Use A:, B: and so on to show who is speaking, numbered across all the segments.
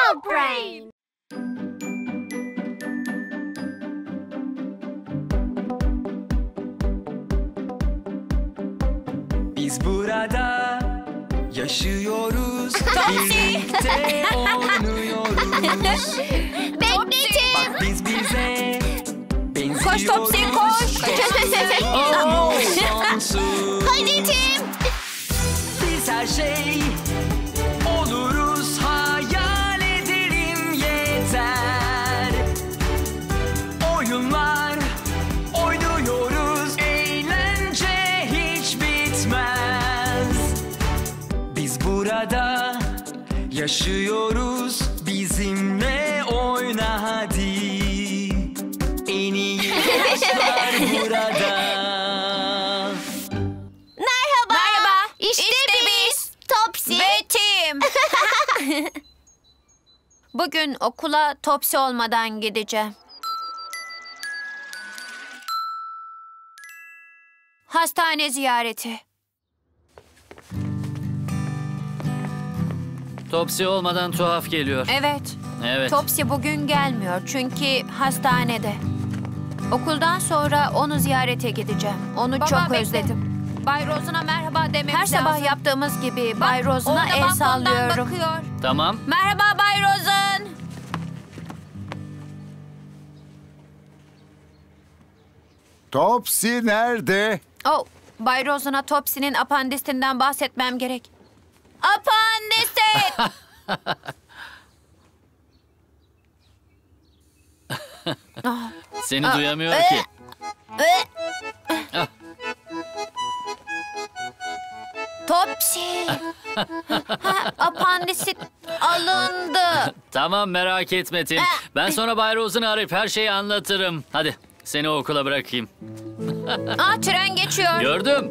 A: Dog Brain.
B: Biz burada yaşıyoruz, birlikte oynuyoruz.
A: Bekletin.
B: Bak biz bize benziyoruz.
A: Koş Topsy, koş.
B: Oh, sonsuz.
A: Hadi Tim.
B: Biz her şey oluruz, hayal edelim yeter. Oyunlar oynuyoruz, eğlence hiç bitmez. Biz burada yaşıyoruz, bizimle oyna hadi. En iyi yaşlar burada.
A: Merhaba. İşte biz. Topsy.
C: Ve Tim. Bugün okula Topsy olmadan gideceğim. Hastane ziyareti.
D: Topsy olmadan tuhaf geliyor.
C: Evet.
D: Evet.
C: Topsy bugün gelmiyor çünkü hastanede. Okuldan sonra onu ziyarete gideceğim. Onu çok özledim.
A: Bay Rose'una merhaba dememiz
C: Her
A: lazım.
C: sabah yaptığımız gibi Bay Rose'una
A: Orada
C: el
A: balkondan
C: sallıyorum.
A: bakıyor.
D: Tamam.
C: Merhaba Bay Rosen.
E: Topsy nerede?
C: Oh, Bay Rosen'a Topsy'nin apandistinden bahsetmem gerek. Apandisit!
D: Seni duyamıyor ki.
C: Topsy! Apandisit alındı.
D: Tamam, merak etme Tim. Ben sonra Bay Rose'unu arayıp her şeyi anlatırım. Hadi seni okula bırakayım.
C: Tren geçiyor.
D: Gördüm.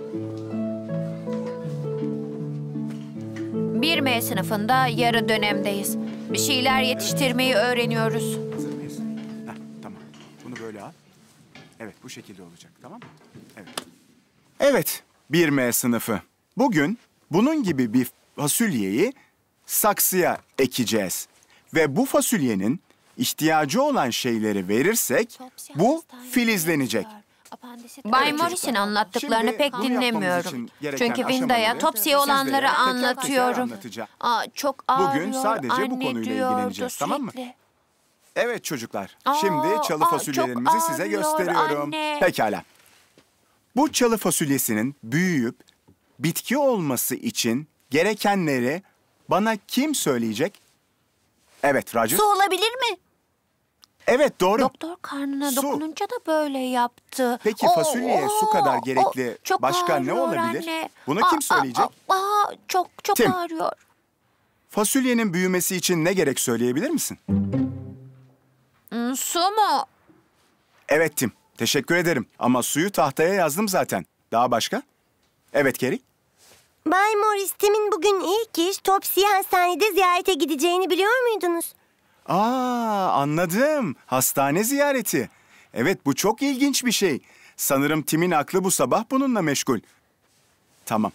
C: 1M sınıfında yarı dönemdeyiz. Bir şeyler yetiştirmeyi öğreniyoruz.
E: Hazır mıyız? Tamam. Bunu böyle al. Evet, bu şekilde olacak. Tamam mı? Evet. Evet, 1M sınıfı. Bugün bunun gibi bir fasulyeyi saksıya ekeceğiz. Ve bu fasulyenin ihtiyacı olan şeyleri verirsek bu filizlenecek.
C: Bay
E: Evet,
C: Morris'in
E: çocuklar.
C: anlattıklarını
E: Şimdi
C: pek
E: bunu yapmamız
C: dinlemiyorum.
E: için gereken
C: Çünkü Vinda'ya
E: aşamaları
C: Topsy'ye
E: sizlere
C: olanları
E: teker teker
C: anlatıyorum.
E: anlatacağım.
C: Çok ağrıyor.
E: Bugün sadece bu
C: anne
E: konuyla
C: diyordu
E: ilgileneceğiz, tamam mı?
C: sürekli.
E: Evet çocuklar, şimdi çalı
C: çok
E: fasulyelerimizi size
C: ağrıyor
E: gösteriyorum.
C: anne.
E: Pekala. Bu çalı fasulyesinin büyüyüp bitki olması için gerekenleri bana kim söyleyecek? Evet, Roger.
A: Su olabilir mi?
E: Evet, doğru.
C: Doktor karnına
E: Su.
C: dokununca da böyle yaptı.
E: Peki fasulyeye su kadar gerekli
C: çok
E: başka ne
C: ağrıyor
E: olabilir?
C: anne.
E: Bunu kim söyleyecek?
C: Çok
E: Tim.
C: ağrıyor.
E: Fasulyenin büyümesi için ne gerek söyleyebilir misin?
C: Su mu?
E: Evet Tim, teşekkür ederim. Ama suyu tahtaya yazdım zaten. Daha başka? Evet Kerry.
F: Bay Morris, Tim'in bugün ilk iş Topsy'yi hastanede ziyarete gideceğini biliyor muydunuz?
E: Anladım. Hastane ziyareti. Evet, bu çok ilginç bir şey. Sanırım Tim'in aklı bu sabah bununla meşgul. Tamam.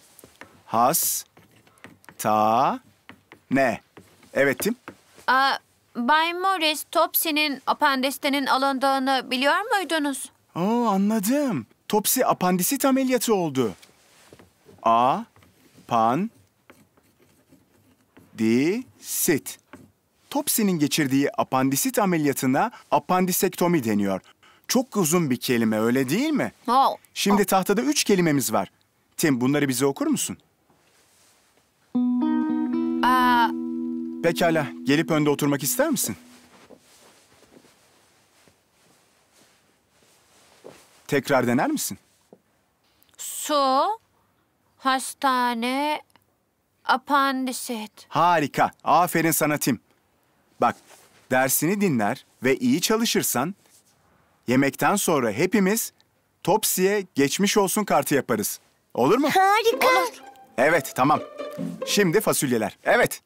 E: Ne? Evet Tim.
C: Bay Morris, Topsy'nin apandisinin alındığını biliyor muydunuz?
E: Anladım. Topsy apandisit ameliyatı oldu. Apandisit. Topsy'nin geçirdiği apandisit ameliyatına apandisektomi deniyor. Çok uzun bir kelime, öyle değil mi? Şimdi tahtada 3 kelimemiz var. Tim, bunları bize okur musun? Pekala, gelip önde oturmak ister misin? Tekrar dener misin?
C: Su, hastane, apandisit.
E: Harika, aferin sana Tim. Bak, dersini dinler ve iyi çalışırsan, yemekten sonra hepimiz Topsy'ye geçmiş olsun kartı yaparız. Olur mu?
F: Harika.
C: Olur.
E: Evet, tamam. Şimdi fasulyeler. Evet.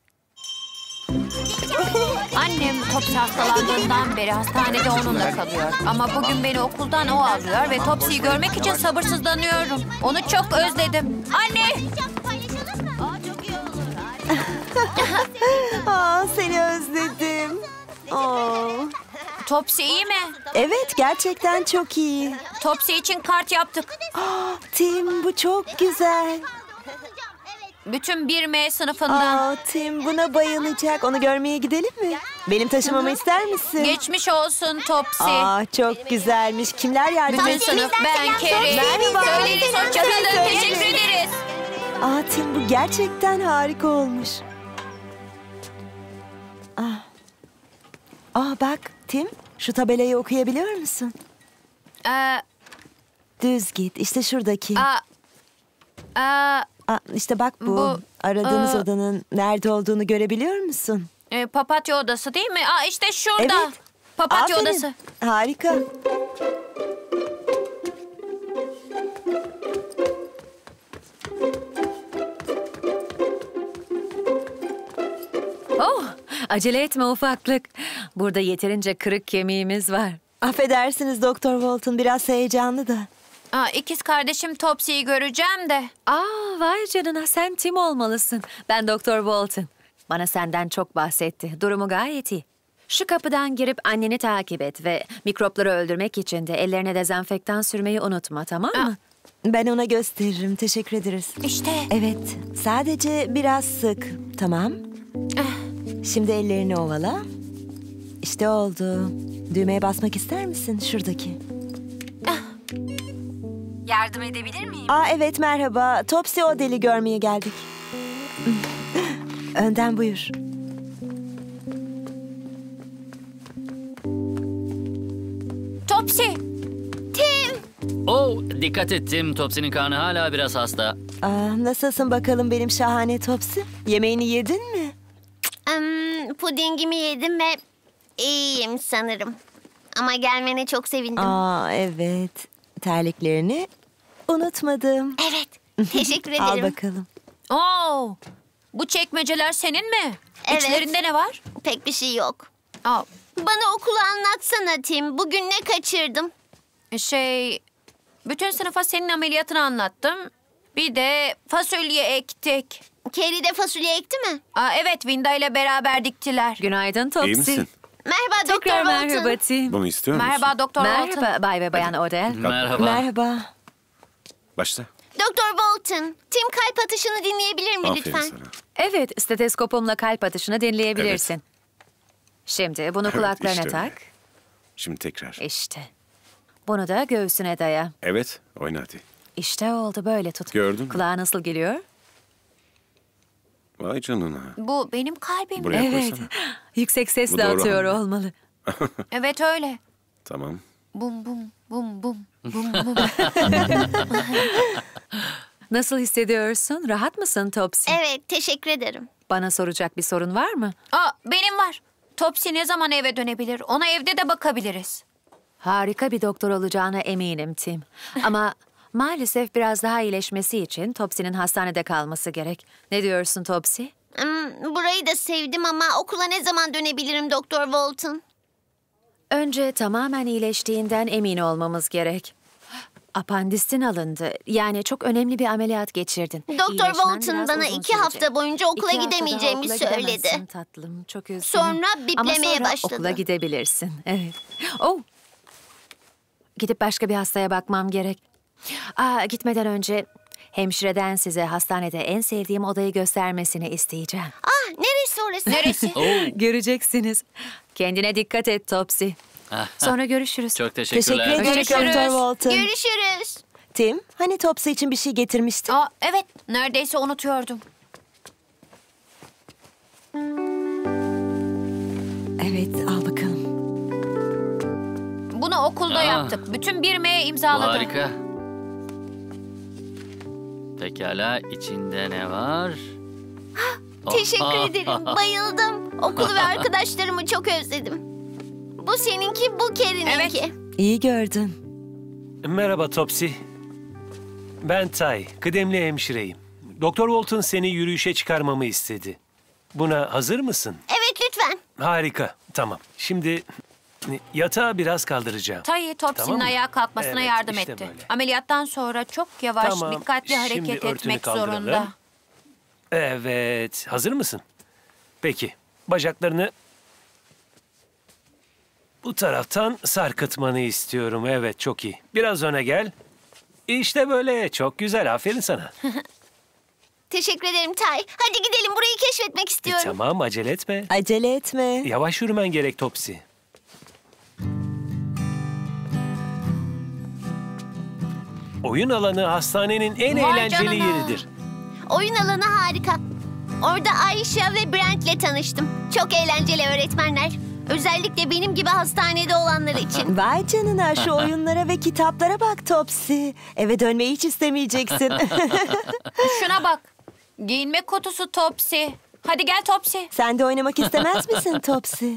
C: Annem Topsy hastalandığından beri hastanede onunla kalıyor. Ama bugün beni okuldan o alıyor ve Topsy'yi görmek için sabırsızlanıyorum. Onu çok özledim. Anne!
F: Seni özledim.
C: Topsy iyi mi?
G: Evet, gerçekten çok iyi.
C: Topsy için kart yaptık.
G: Tim, bu çok güzel.
C: Bütün 1M sınıfından.
G: Tim buna bayılacak. Onu görmeye gidelim mi? Benim taşımamı ister misin?
C: Geçmiş olsun Topsy.
G: Çok güzelmiş. Kimler yardım
C: Bütün
G: etti?
C: sınıf ben Kerry.
G: Merhaba.
C: Söyleriz hoşçakalın. Teşekkür ederiz.
G: Tim, bu gerçekten harika olmuş. Bak Tim, şu tabelayı okuyabiliyor musun? Düz git, işte şuradaki. İşte bak bu. Aradığınız odanın nerede olduğunu görebiliyor musun?
C: Papatya odası değil mi? İşte şurada.
G: Evet.
C: Papatya
G: Aferin.
C: odası.
G: Harika.
H: Acele etme ufaklık. Burada yeterince kırık kemiğimiz var.
G: Affedersiniz Doktor Walton, biraz heyecanlı da.
C: İkiz kardeşim Topsy'yi göreceğim de.
H: Vay canına, sen Tim olmalısın. Ben Doktor Walton. Bana senden çok bahsetti. Durumu gayet iyi. Şu kapıdan girip anneni takip et ve mikropları öldürmek için de ellerine dezenfektan sürmeyi unutma, tamam mı?
G: Ben ona gösteririm, teşekkür ederiz.
C: İşte.
G: Evet, sadece biraz sık, tamam. Şimdi ellerini ovala. İşte oldu. Düğmeye basmak ister misin? Şuradaki.
H: Yardım edebilir miyim?
G: Evet, merhaba. Topsy O'Dell'i görmeye geldik. Önden buyur.
C: Topsy.
D: Dikkat et Tim. Topsy'nin karnı hala biraz hasta.
G: Nasılsın bakalım benim şahane Topsy? Yemeğini yedin mi?
F: Pudingimi yedim ve iyiyim sanırım. Ama gelmene çok sevindim.
G: Evet. Terliklerini unutmadım.
F: Evet, teşekkür
G: Al
F: ederim.
G: bakalım.
C: Bu çekmeceler senin mi?
F: Evet.
C: İçlerinde ne var?
F: Pek bir şey yok.
C: Aa,
F: Bana okulu anlatsana Tim. Bugün ne kaçırdım?
C: bütün sınıfa senin ameliyatını anlattım. Bir de fasulye ektik.
F: Kerry de fasulye ekti mi?
C: Evet, Vinda ile beraber diktiler.
H: Günaydın Topsy.
I: İyi misin?
F: Merhaba Doktor
H: Tekrar
F: Walton.
H: merhaba Tim.
I: Bunu istiyor musun?
C: Merhaba Doktor Walton.
H: Merhaba Bay ve Bayan O'Dell.
D: Merhaba.
G: Merhaba.
I: Başla.
F: Doktor Walton, Tim kalp atışını dinleyebilir mi
I: Aferin
F: lütfen?
I: sana.
H: Evet, steteskopumla kalp atışını dinleyebilirsin. Şimdi bunu
I: Evet,
H: kulaklarına
I: işte öyle.
H: tak.
I: Şimdi tekrar.
H: İşte. Bunu da göğsüne daya.
I: Evet, oyna hadi.
H: İşte oldu, böyle tut.
I: Gördün mü?
H: Kulağa nasıl geliyor?
I: Vay canına.
C: Bu benim kalbim.
I: Buraya
H: Evet.
I: koysana.
H: Yüksek
I: Bu
H: sesle
I: doğru
H: atıyor
I: hamle.
H: olmalı.
C: Evet öyle.
I: Tamam.
C: Bum bum bum bum bum bum.
H: Nasıl hissediyorsun? Rahat mısın Topsy?
F: Evet, teşekkür ederim.
H: Bana soracak bir sorun var mı?
C: Benim var. Topsy ne zaman eve dönebilir? Ona evde de bakabiliriz.
H: Harika bir doktor olacağına eminim Tim. Ama maalesef biraz daha iyileşmesi için Topsy'nin hastanede kalması gerek. Ne diyorsun Topsy?
F: Burayı da sevdim ama okula ne zaman dönebilirim Doktor Walton?
H: Önce tamamen iyileştiğinden emin olmamız gerek. Apandistin alındı. Yani çok önemli bir ameliyat geçirdin.
F: Doktor
H: İyileşmen
F: Walton
H: biraz
F: bana
H: uzun
F: 2 hafta
H: sürecek.
F: boyunca okula
H: 2 hafta daha
F: gidemeyeceğimi
H: okula
F: söyledi.
H: gidemezsin tatlım. Çok üzgünüm.
F: Sonra biplemeye
H: Ama sonra
F: başladı.
H: okula gidebilirsin. Evet. Gidip başka bir hastaya bakmam gerek. Gitmeden önce hemşireden size hastanede en sevdiğim odayı göstermesini isteyeceğim.
F: Neresi orası?
C: Neresi?
H: Göreceksiniz. Kendine dikkat et Topsy. Sonra görüşürüz.
D: Çok
G: Teşekkür
D: teşekkürler.
G: ederim
C: Görüşürüz.
G: Doktor Walton.
F: Görüşürüz.
G: Tim, hani Topsy için bir şey getirmiştin?
C: Evet, neredeyse unutuyordum.
G: Evet, al bakalım.
C: Bunu okulda yaptık. Bütün 1M
D: Bu
C: imzaladı.
D: harika. Pekala, içinde ne var?
F: Teşekkür ederim. Bayıldım. Okulu ve arkadaşlarımı çok özledim. Bu seninki, bu Kerry'ninki.
C: Evet.
G: İyi gördün.
J: Merhaba Topsy. Ben Tay, kıdemli hemşireyim. Doktor Walton seni yürüyüşe çıkarmamı istedi. Buna hazır mısın?
F: Evet, lütfen.
J: Harika, tamam. Şimdi yatağı biraz kaldıracağım.
C: Tay Topsy'nin
J: Tamam mı?
C: ayağa kalkmasına
J: Evet,
C: yardım
J: işte
C: etti.
J: böyle.
C: Ameliyattan sonra çok yavaş,
J: Tamam,
C: dikkatli
J: şimdi
C: hareket
J: örtünü
C: etmek
J: kaldıralım.
C: zorunda.
J: Evet, hazır mısın? Peki, bacaklarını Bu taraftan sarkıtmanı istiyorum. Evet, çok iyi. Biraz öne gel. İşte böyle. Çok güzel. Aferin sana.
F: Teşekkür ederim Tay. Hadi gidelim, burayı keşfetmek istiyorum.
J: Tamam, acele etme.
G: Acele etme.
J: Yavaş yürümen gerek Topsy. Oyun alanı hastanenin en
C: Vay
J: eğlenceli
C: canına.
J: yeridir.
F: Oyun alanı harika. Orada Ayşe ve Brent'le tanıştım. Çok eğlenceli öğretmenler. Özellikle benim gibi hastanede olanlar için.
G: Vay canına, şu oyunlara ve kitaplara bak Topsy. Eve dönmeyi hiç istemeyeceksin.
C: Şuna bak. Giyinme kutusu Topsy. Hadi gel Topsy.
G: Sen de oynamak istemez misin Topsy?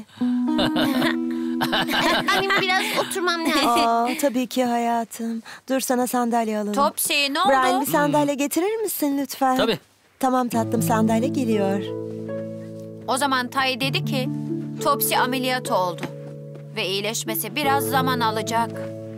F: Benim biraz oturmam lazım.
G: Aa, tabii ki hayatım. Dur, sana sandalye alalım.
C: Topsy ne oldu?
G: Brian, bir sandalye getirir misin lütfen?
D: Tabii.
G: Tamam tatlım, sandalye geliyor.
C: O zaman Tay dedi ki Topsy ameliyat oldu. Ve iyileşmesi biraz zaman alacak.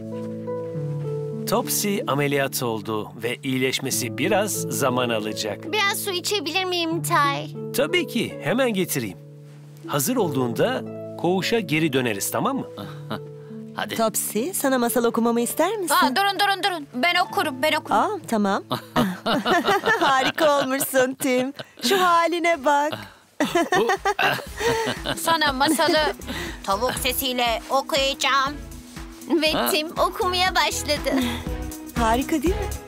J: Topsy ameliyat oldu ve iyileşmesi biraz zaman alacak.
F: Biraz su içebilir miyim Tay?
J: Tabii ki, hemen getireyim. Hazır olduğunda koğuşa geri döneriz, tamam mı?
D: Hadi.
G: Topsy, sana masal okumamı ister misin?
C: Durun. Ben okurum.
G: Aa, tamam. Harika olmuşsun Tim. Şu haline bak.
C: Sana masalı tavuk sesiyle okuyacağım.
F: Ve Tim okumaya başladı.
G: Harika değil mi?